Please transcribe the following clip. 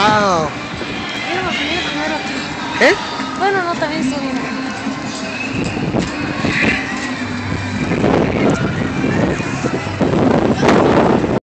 Wow. Íbamos a venir primero aquí. ¿Eh? Bueno, no, también subimos.